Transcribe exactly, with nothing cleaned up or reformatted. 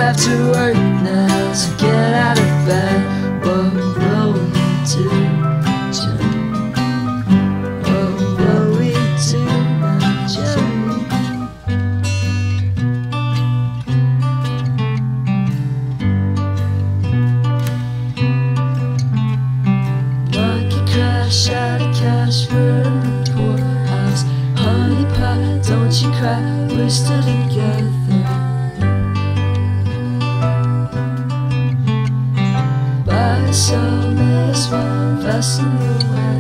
have to work now, so get out of bed. What will we do, Jenny? What will we do now, Jenny? Market crash, out of cash, we're in the poorhouse. Honey pie, don't you cry, we're still together. So may as well fasten the way.